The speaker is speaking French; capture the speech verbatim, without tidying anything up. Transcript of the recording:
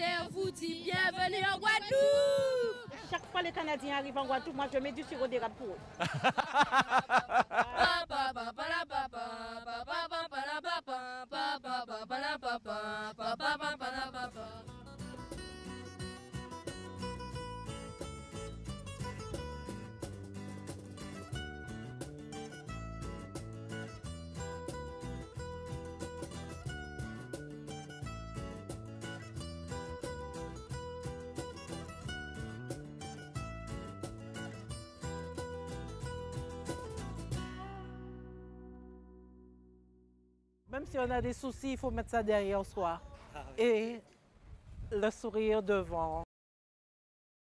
Terre vous dit bienvenue en Guadeloupe. Chaque fois que les Canadiens arrivent en Guadeloupe, moi je mets du sirop d'érable pour eux. Même si on a des soucis, il faut mettre ça derrière soi. Et le sourire devant.